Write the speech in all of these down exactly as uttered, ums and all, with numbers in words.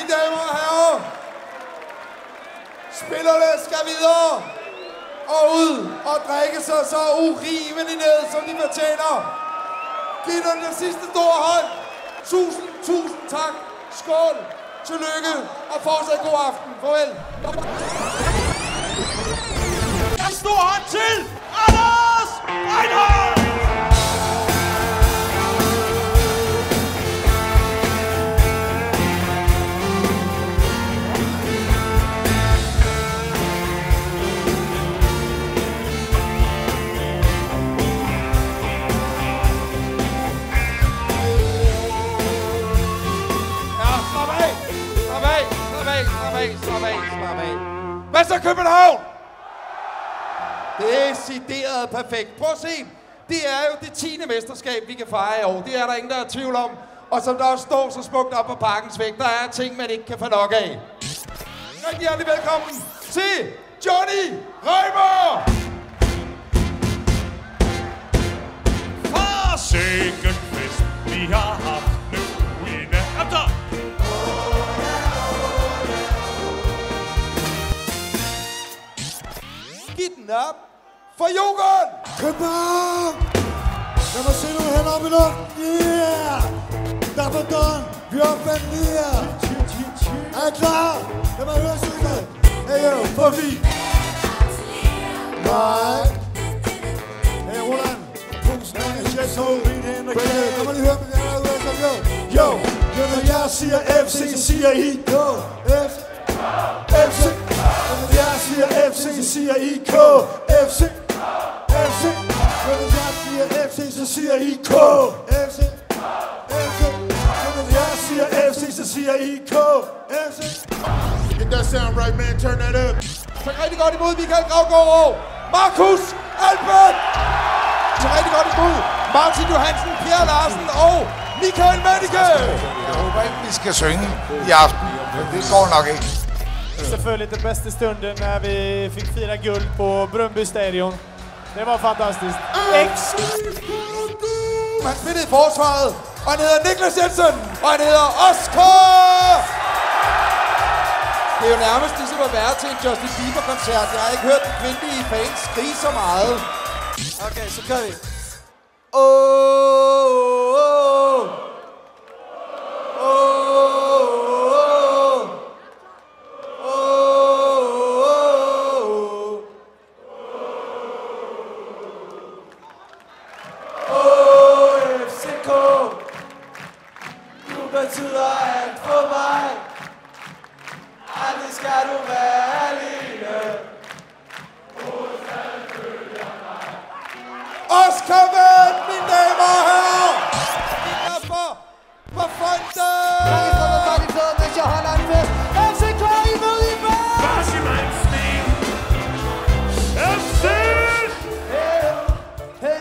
Mine damer og herrer, spillerne skal videre og ud og drikke sig så urimeligt ned, som de fortjener. Giv dem den sidste store hånd. Tusind, tusind tak. Skål. Tillykke og fortsat god aften. Farvel. En stor hånd til Anders Reinhardt! Hvad så København? Decideret perfekt. Prøv at se. Det er jo det tiende mesterskab, vi kan fejre i år. Det er der ingen, der er tvivl om. Og som der også står så smukt op på parkens væg, der er ting, man ikke kan få nok af. Rigtig hjertelig velkommen til Johnny Reimer! For sikken fest, vi har haft nu i nat. Giv den op for Jugend! København! Lad mig se nogle hænder op i luften. Yeah! Der er på døren. Vi er oppe ad den her. Er I klar? Lad mig høre synet. Hey yo, Puffy. Nej. Hey Roland. Pulsen er en shit hole. Lad mig lige høre, hvad jeg er ude af som yo. Yo, når jeg siger F C, så siger I K. F C. F C. Når jeg siger F C, så siger I K. F C. F C. Når jeg siger F C, så siger I K. F C. F C. Når jeg siger F C, så siger I K. F C. Get that sound right, man. Turn that up. Så rigtig godt imod Michael Gravgaard. Markus Albert. Så rigtig godt imod Martin Johansen, Pierre Larsen og Michael Manneke. Jeg håber ikke, vi skal synge i aften. Det går nok ikke. Selvfølgelig den bedste stunden när vi fick fira guld på Brøndby Stadion. Det var fantastiskt. X. Han spillede i forsvaret, og han hedder Niklas Jensen, og han hedder Oscar! Det er jo nærmest ligesom at være til en Justin Bieber-koncert. Jeg har ikke hørt de kvindelige fans skrige så meget. Okay, så kører vi. Åh, åh, åh. Betyder alt for mig. Aldrig skal du være alene. Oscar Wendt, mine damer og herrer! I er for, for fondet! Jeg får mig fat i føden, hvis jeg holder en fest. F C K imod i bag! Bare sig mig en smil. F C! Hey, hey.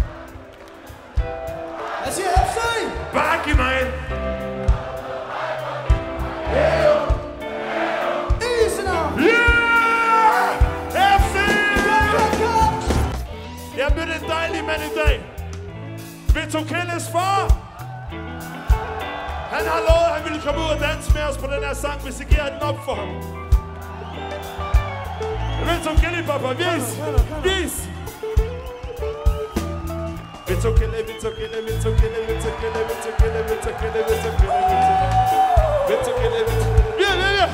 Jeg siger F C! Bare giv mig en. Jeg mødte en dejlig mand i dag. Vito Kelles far. Han har lovet, at han ville komme ud og danse med os på den her sang, hvis I giver den op for ham. Vito Kelle, papa, vis! Vis! Vito Kelle, Vito Kelle, Vito Kelle, Vito Kelle, Vito Kelle, Vito Kelle, Vito Kelle, Vito Kelle, Vito Kelle. Ja, ja, ja!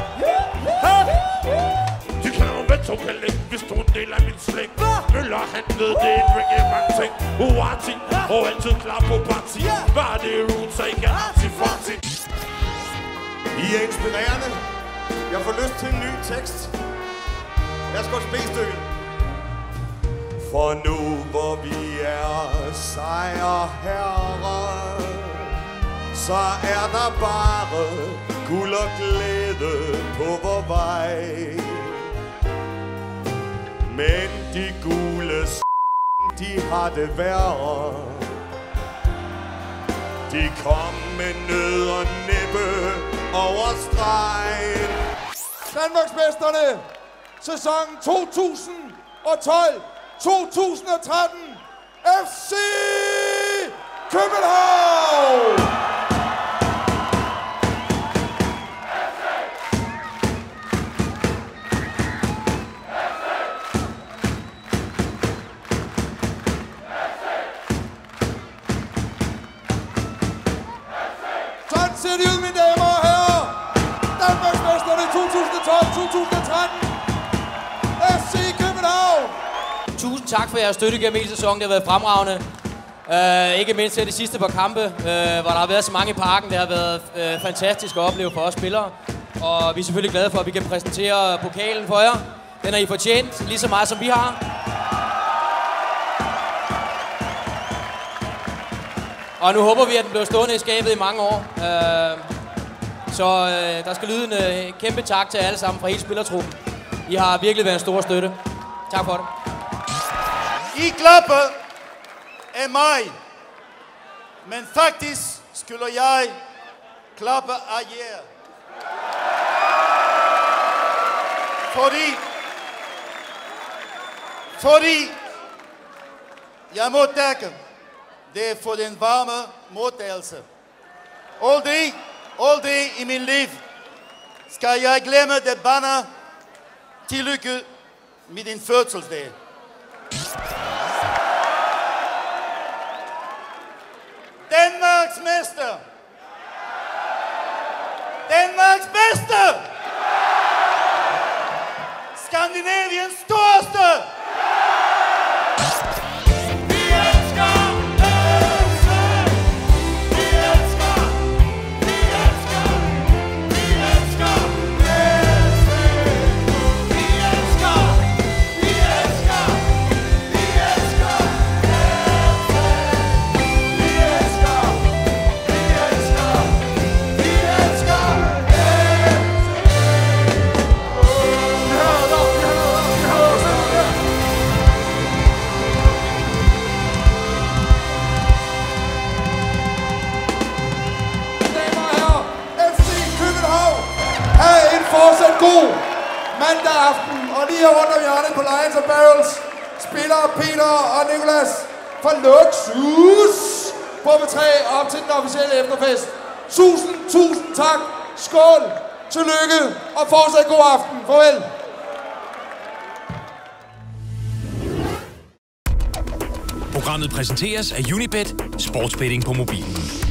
De kalder mig Vito Kelle, hvis du er en del af min slægt. Møller, han ved, det er en reggae mange ting. Uarti, og altid klar på parti. Bare det er roots, og ikke anti-farti. I er inspirerende. Jeg får lyst til en ny tekst. Lad os gå til B-stykket. For nu hvor vi er sejrherrer, så er der bare guld og glæde på vor vej. Men de gule s***, de har det værre. De kom med nød og næppe over stregen. Danmarksmesterne, sæson to tusind og tolv to tusind og tretten, F C København! tusind og tolv til to tusind og tretten. F C København! Tusind tak for jeres støtte gennem hele sæsonen. Det har været fremragende. Uh, ikke mindst til de sidste par kampe, uh, hvor der har været så mange i parken. Det har været uh, fantastisk at opleve for os spillere. Og vi er selvfølgelig glade for, at vi kan præsentere pokalen for jer. Den har I fortjent, lige så meget som vi har. Og nu håber vi, at den bliver stående i skabet i mange år. Uh, så uh, der skal lyde en uh, kæmpe tak til alle sammen fra hele spillertruppen. I har virkelig været en stor støtte. Tak for det. I klapper af mig, men faktisk skulle jeg klappe af jer. Fordi, fordi jeg må takke det for den varme modtagelse. Aldrig, aldrig i min liv skal jeg glemme det banner tillykke med din fødselsdag. Danmarks mester! Danmarks bedste! Skandinaviens største! Vi elsker F C! Vi elsker! Vi elsker! Vi elsker F C! Vi elsker! Vi elsker! Vi elsker F C! Vi elsker! Vi elsker! Vi elsker fortsat god mandag aften, og lige her rundt om hjørnet på Lions and Barrels spiller Peter og Nicolas fra Luxus på B tre op til den officielle efterfest. Tusind, tusind tak. Skål, tillykke og fortsat god aften. Farvel. Programmet præsenteres af Unibet, sportsbetting på mobilen.